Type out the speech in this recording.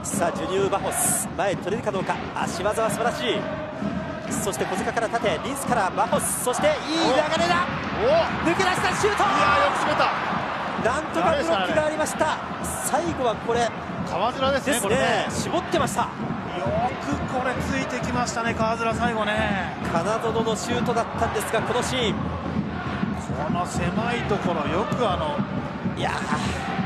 さあジュニュー・バホス前取れるかどうか。足技は素晴らしい。そして小塚から縦リンスからバホス、そしていい流れだ。抜け出したシュート。 いやよく決めた。 なんとかブロックがありました。最後はこれ川面ですね。これね絞ってました。よくこれついてきましたね、川面最後ね。 金園のシュートだったんですが、このシーンこの狭いところよくいやー